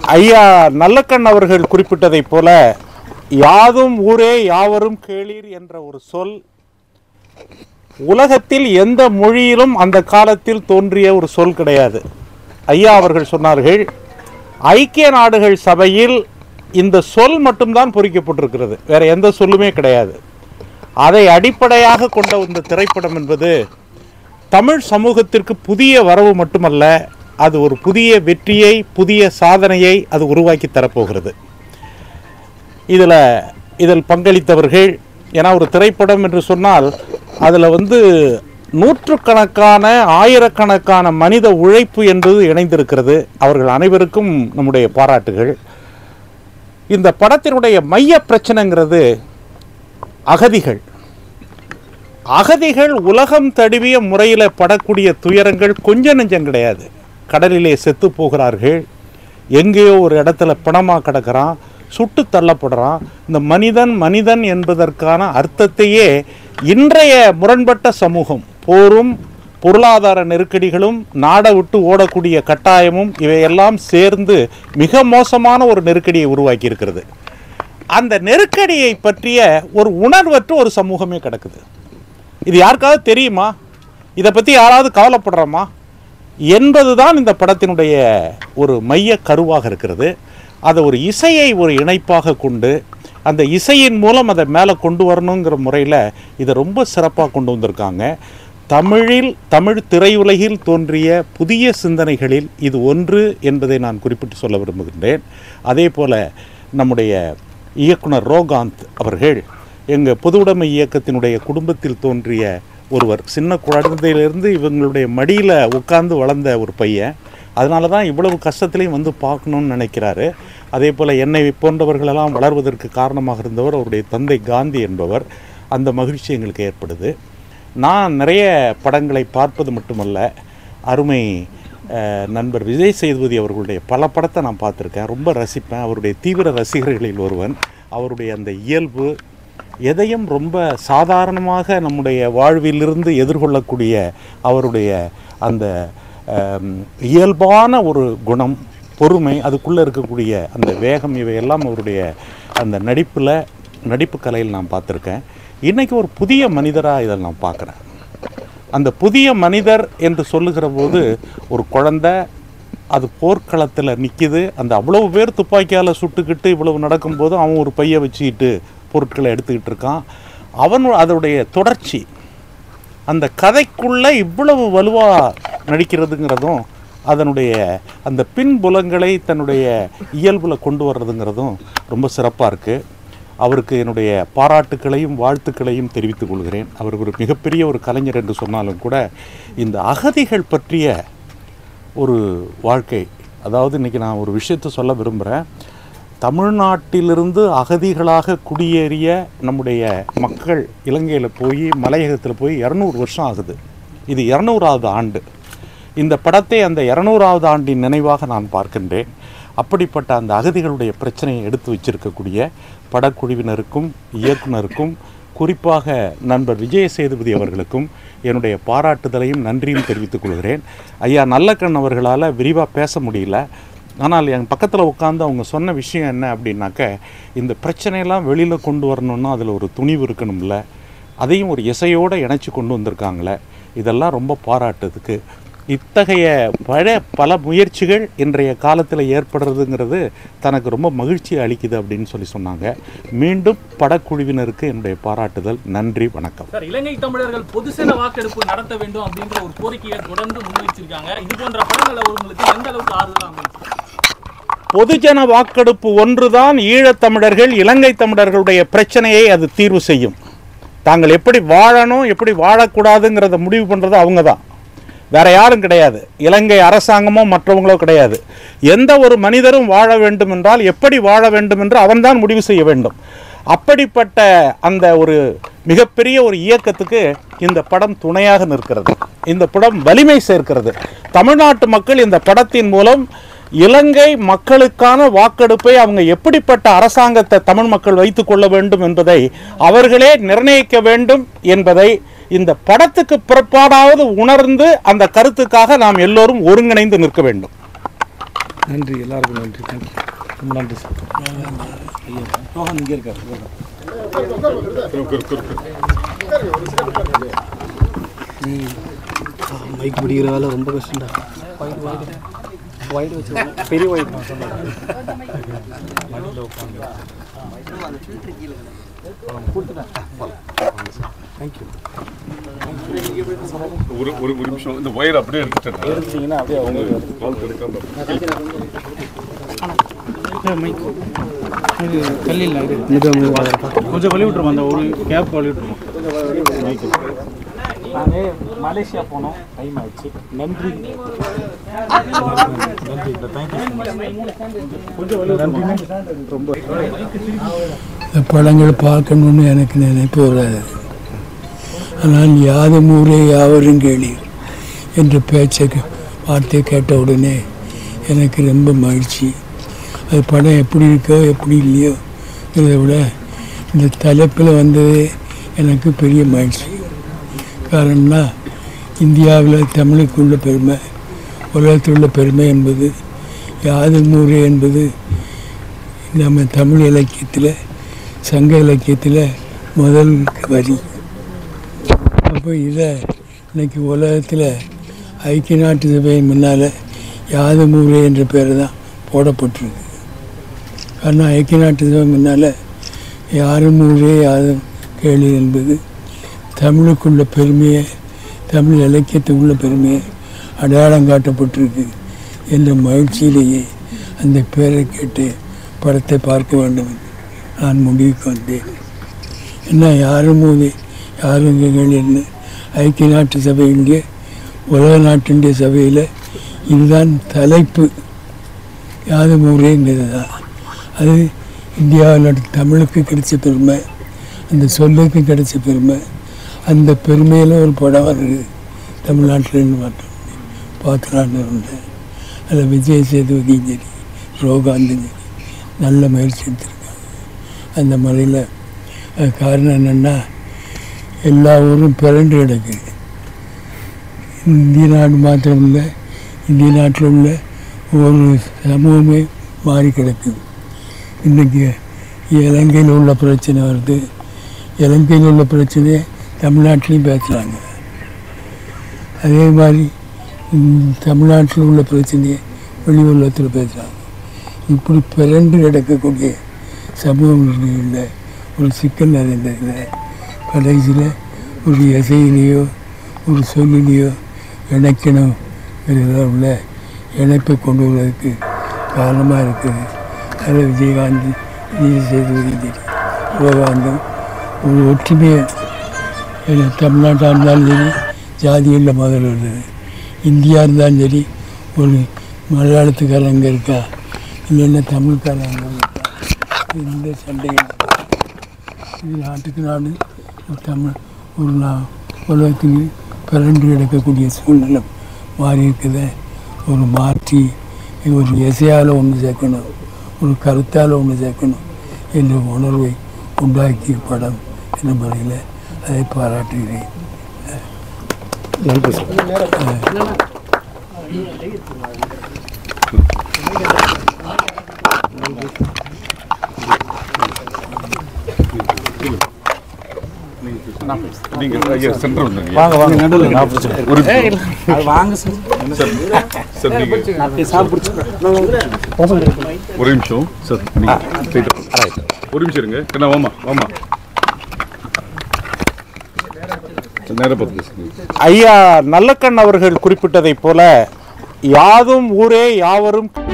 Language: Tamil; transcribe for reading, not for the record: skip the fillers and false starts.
ஐயா நல்லக்கண் அவர்கள் குறிப்பிட்டதைப் போல யாதும் ஊரே யாவரும் கேளீர் என்ற ஒரு சொல் உலகத்தில் எந்த மொழியிலும் அந்த காலத்தில் தோன்றிய ஒரு சொல் கிடையாது. ஐயா அவர்கள் சொன்னார்கள், ஐக்கிய நாடுகள் சபையில் இந்த சொல் மட்டும்தான் பொறிக்கப்பட்டிருக்கிறது, வேற எந்த சொல்லுமே கிடையாது. அதை அடிப்படையாக கொண்ட இந்த திரைப்படம் என்பது தமிழ் சமூகத்திற்கு புதிய வரவு மட்டுமல்ல, அது ஒரு புதிய வெற்றியை, புதிய சாதனையை அது உருவாக்கி தரப்போகிறது. இதில் பங்களித்தவர்கள், ஏன்னா ஒரு திரைப்படம் என்று சொன்னால் அதில் நூற்றுக்கணக்கான ஆயிரக்கணக்கான மனித உழைப்பு என்பது இணைந்திருக்கிறது. அவர்கள் அனைவருக்கும் நம்முடைய பாராட்டுகள். இந்த படத்தினுடைய மைய பிரச்சனைங்கிறது அகதிகள். அகதிகள் உலகம் தழுவிய முறையில் படக்கூடிய துயரங்கள் கொஞ்சம் நெஞ்சம் கிடையாது. கடலிலே செத்து போகிறார்கள், எங்கேயோ ஒரு இடத்துல பிணமாக கிடக்கிறான், சுட்டு தள்ளப்படுறான். இந்த மனிதன் என்பதற்கான அர்த்தத்தையே இன்றைய முரண்பட்ட சமூகம், போரும் பொருளாதார நெருக்கடிகளும் நாடை விட்டு ஓடக்கூடிய கட்டாயமும் இவையெல்லாம் சேர்ந்து மிக மோசமான ஒரு நெருக்கடியை உருவாக்கி இருக்கிறது. அந்த நெருக்கடியை பற்றிய ஒரு உணர்வற்ற ஒரு சமூகமே கிடக்குது. இது யாருக்காவது தெரியுமா? இதை பற்றி யாராவது கவலைப்படுறோமா என்பதுதான் இந்த படத்தினுடைய ஒரு மைய கருவாக இருக்கிறது. அதை ஒரு இசையை ஒரு இணைப்பாக கொண்டு அந்த இசையின் மூலம் அதை மேலே கொண்டு வரணுங்கிற முறையில் இதை ரொம்ப சிறப்பாக கொண்டு வந்திருக்காங்க. தமிழ் திரையுலகில் தோன்றிய புதிய சிந்தனைகளில் இது ஒன்று என்பதை நான் குறிப்பிட்டு சொல்ல விரும்புகின்றேன். அதே போல் நம்முடைய இயக்குனர் ரோகாந்த் அவர்கள் எங்கள் பொதுவுடைமை இயக்கத்தினுடைய குடும்பத்தில் தோன்றிய ஒருவர். சின்ன குழந்தையிலிருந்து இவங்களுடைய மடியில் உட்கார்ந்து வளர்ந்த ஒரு பையன். அதனால தான் இவ்வளவு கஷ்டத்துலையும் பார்க்கணுன்னு நினைக்கிறாரு. அதே போல் என்னை போன்றவர்களெல்லாம் வளர்வதற்கு காரணமாக இருந்தவர் அவருடைய தந்தை காந்தி என்பவர். அந்த மகிழ்ச்சி எங்களுக்கு ஏற்படுது. நான் நிறைய படங்களை பார்ப்பது மட்டுமல்ல, அருமை நண்பர் விஜய் சேதுபதி அவர்களுடைய பல படத்தை நான் பார்த்துருக்கேன், ரொம்ப ரசிப்பேன். அவருடைய தீவிர ரசிகர்களில் ஒருவன். அவருடைய அந்த இயல்பு, எதையும் ரொம்ப சாதாரணமாக நம்முடைய வாழ்விலிருந்து எதிர்கொள்ளக்கூடிய அவருடைய அந்த இயல்பான ஒரு குணம், பொறுமை, அதுக்குள்ளே இருக்கக்கூடிய அந்த வேகம், இவையெல்லாம் அவருடைய அந்த நடிப்பு கலையில் நான் பார்த்துருக்கேன். இன்றைக்கி ஒரு புதிய மனிதராக இதை நான் பார்க்குறேன். அந்த புதிய மனிதர் என்று சொல்லுகிற போது ஒரு குழந்தை அது போர்க்களத்தில் நிற்கிது. அந்த அவ்வளவு பேர் துப்பாக்கியால் சுட்டுக்கிட்டு இவ்வளவு நடக்கும்போது அவன் ஒரு பையை வச்சுக்கிட்டு பொருட்களை எடுத்துக்கிட்டு இருக்கான். அதனுடைய தொடர்ச்சி, அந்த கதைக்குள்ளே இவ்வளவு வலுவாக நடிக்கிறதுங்கிறதும், அதனுடைய அந்த பின்புலங்களை தன்னுடைய இயல்பில் கொண்டு வர்றதுங்கிறதும் ரொம்ப சிறப்பாக இருக்குது. அவருக்கு என்னுடைய பாராட்டுக்களையும் வாழ்த்துக்களையும் தெரிவித்துக் கொள்கிறேன். அவர் ஒரு மிகப்பெரிய ஒரு கலைஞர் என்று சொன்னாலும் கூட இந்த அகதிகள் பற்றிய ஒரு வாழ்க்கை, அதாவது இன்றைக்கி நான் ஒரு விஷயத்தை சொல்ல விரும்புகிறேன். தமிழ்நாட்டிலிருந்து அகதிகளாக குடியேறிய நம்முடைய மக்கள் இலங்கையில் போய் மலையகத்தில் போய் 200 வருஷம் ஆகுது. இது 200வது ஆண்டு. இந்த படத்தை அந்த 200வது ஆண்டின் நினைவாக நான் பார்க்கின்றேன். அப்படிப்பட்ட அந்த அகதிகளுடைய பிரச்சனையை எடுத்து வச்சிருக்கக்கூடிய படக்குழுவினருக்கும் இயக்குனருக்கும், குறிப்பாக நண்பர் விஜய் சேதுபதி அவர்களுக்கும் என்னுடைய பாராட்டுதலையும் நன்றியும் தெரிவித்துக் கொள்கிறேன். ஐயா நல்லக்கண் அவர்களால் விரிவாக பேச முடியல. ஆனால் என் பக்கத்தில் உட்காந்து அவங்க சொன்ன விஷயம் என்ன அப்படின்னாக்க, இந்த பிரச்சனையெல்லாம் வெளியில் கொண்டு வரணுன்னா அதில் ஒரு துணிவு இருக்கணும்ல, அதையும் ஒரு இசையோடு இணைச்சி கொண்டு வந்திருக்காங்களே, இதெல்லாம் ரொம்ப பாராட்டுறதுக்கு. இத்தகைய பல முயற்சிகள் இன்றைய காலத்தில் ஏற்படுறதுங்கிறது தனக்கு ரொம்ப மகிழ்ச்சியை அளிக்குது அப்படின்னு சொன்னாங்க. மீண்டும் படக்குழுவினருக்கு என்னுடைய பாராட்டுதல், நன்றி, வணக்கம். சார், இலங்கை தமிழர்கள் பொதுசன வாக்கெடுப்பு நடத்த வேண்டும் அப்படின்ற ஒரு கோரிக்கையை தொடர்ந்து முன்வைச்சிருக்காங்க. இது போன்ற படங்கள் அவங்களுக்கு எந்த அளவுக்கு ஆறுதலாக? பொதுஜன வாக்கெடுப்பு ஒன்றுதான் ஈழத்தமிழர்கள், இலங்கை தமிழர்களுடைய பிரச்சனையை அது தீர்வு செய்யும். தாங்கள் எப்படி வாழணும், எப்படி வாழக்கூடாதுங்கிறத முடிவு பண்ணுறது அவங்க தான், வேற யாரும் கிடையாது. இலங்கை அரசாங்கமோ மற்றவங்களோ கிடையாது. எந்த ஒரு மனிதரும் வாழ வேண்டும் என்றால் எப்படி வாழ வேண்டும் என்று அவன்தான் முடிவு செய்ய வேண்டும். அப்படிப்பட்ட அந்த ஒரு மிகப்பெரிய ஒரு இயக்கத்துக்கு இந்த படம் துணையாக நிற்கிறது. இந்த படம் வலிமை சேர்க்கிறது. தமிழ்நாட்டு மக்கள் இந்த படத்தின் மூலம் இலங்கை மக்களுக்கான வாக்கெடுப்பை அவங்க எப்படிப்பட்ட அரசாங்கத்தை தமிழ் மக்கள் வைத்துக் கொள்ள வேண்டும் என்பதை அவர்களே நிர்ணயிக்க வேண்டும் என்பதை இந்த படத்துக்கு பிற்பாடாவது உணர்ந்து அந்த கருத்துக்காக நாம் எல்லோரும் ஒருங்கிணைந்து நிற்க வேண்டும். நன்றி, எல்லாருக்கும் நன்றி. தேங்க்யூ, ரொம்ப நன்றி சார். ஐயா ரோஹன் இங்கே இருக்கார். மைக் பிடிக்கிற வேலை ரொம்ப கஷ்டம்டா. ஒயிட் வச்சு பெரிய ஒயிட் நான் சொன்னேன். தேங்க்யூ. ஒரு நிமிஷம் இந்த ஒயர் அப்படியே எடுத்துட்டீங்கன்னா அப்படியே அவங்க கல்லில் கொஞ்சம் வழி விட்டுருவோம். அந்த ஒரு கேப் வழி விட்டுருவோம். நாங்கள் மலேசியா போனோம், டைம் ஆயிடுச்சு. நன்றி நன்றி கொஞ்சம் நன்றி. ரொம்ப படங்கள் பார்க்கணுன்னு எனக்கு நினைப்பு வராது. ஆனால் யாதும் ஊரே யாவரும் கேளீர் என்ற வார்த்தையை கேட்ட உடனே எனக்கு ரொம்ப மகிழ்ச்சி. அது படம் எப்படி இருக்கோ எப்படி இல்லையோ இதை விட இந்த தலைப்பில் வந்ததே எனக்கு பெரிய மகிழ்ச்சி. காரணம்னா இந்தியாவில் தமிழுக்கு உள்ள பெருமை, உலகத்தில் உள்ள பெருமை என்பது யாதும் ஊரே என்பது நம்ம தமிழ் இலக்கியத்தில், சங்க இலக்கியத்தில் முதல் வரி. அப்போ இதை இன்றைக்கி உலகத்தில் ஐக்கிய நாட்டு சபையின் முன்னால் யாதும் ஊரே என்ற பேர் தான் போடப்பட்டிருக்கு. காரணம் ஐக்கிய நாட்டு சபை முன்னால் யாரும் ஊரே யாதும் கேளு என்பது தமிழுக்குள்ள பெருமையை, தமிழ் இலக்கியத்துக்குள்ள பெருமையை அடையாளம் காட்டப்பட்டிருக்கு என்ற மகிழ்ச்சியிலேயே அந்த பேரை கேட்டு படத்தை பார்க்க வேண்டும் நான் முடிவுக்கு வந்தேன். என்ன யாரும் ஊரே யாரும் கேளுன்னு ஐக்கிய நாட்டு சபையிலே உலக நாட்டினுடைய சபையில் இதுதான் தலைப்பு. யாதும் ஊரேங்கிறது தான். அது இந்தியாவில் தமிழுக்கு கிடைச்ச பெருமை, அந்த சொல்லுக்கு கிடைச்ச பெருமை. அந்த பெருமையில் ஒரு படம் வருது தமிழ்நாட்டில்னு பார்க்கலான்னு இருந்தேன். அதில் விஜய் சேதுபதியும் சரி, ரோகாந்தும் சரி நல்ல முயற்சி எடுத்திருக்காங்க அந்த மலையில். காரணம் என்னென்னா எல்லா ஊரும் பிறண்டு கிடக்கு. இந்திய நாடு மாத்திரம் இல்லை, இந்திய நாட்டில் உள்ள ஒரு சமூகமே மாறி கிடக்குது. இன்றைக்கி இலங்கையில் உள்ள பிரச்சனை வருது. இலங்கையில் உள்ள பிரச்சனையை தமிழ்நாட்டிலையும் பேசுகிறாங்க. அதே மாதிரி தமிழ்நாட்டில் உள்ள பிரச்சனையை வெளி உலகத்தில் பேசுகிறாங்க. இப்படி பிறண்டு கிடக்கக்கூடிய சமூகங்களில் ஒரு சிக்கல் நிறைந்ததில் கடைசியில் ஒரு இசையிலேயோ ஒரு சொல்லிலேயோ இணைக்கணுங்கிறத உள்ள இணைப்பை கொண்டு வருவதற்கு காரணமாக இருக்குது. அதில் விஜயகாந்த், விஜய் சேதுபதி சரி, ரோகாந்தும் ஒரு ஒற்றுமையை தமிழ்நாட்டாக இருந்தாலும் சரி, ஜாதியில் முதல்ல உள்ளது. இந்தியா இருந்தாலும் சரி, ஒரு மலையாளத்துக்காரங்க இருக்கா, இல்லைன்னா தமிழ்காரங்க இருக்கா, இந்த சண்டைகள் இது நாட்டுக்கு நாடு ஒரு உலகத்துக்கு பிறண்டு கிடக்கக்கூடிய சூழ்நிலை மாறி இருக்குத. ஒரு மாற்றி ஒரு இசையால் ஒன்று சேர்க்கணும், ஒரு கருத்தால் ஒன்று சேர்க்கணும் என்ற உணர்வை உண்டாக்கிய படம் என்ற முறையில் அதை பாராட்டுகிறேன். நன்றி சார். வாங்க வாங்க நடுவில் ஒரு நிமிஷம் சார். ஒரு நிமிஷம் இருங்க. என்ன வாமா வாமா ஐயா நல்லக்கண் அவர்கள் குறிப்பிட்டதைப் போல யாதும் ஊரே யாவரும்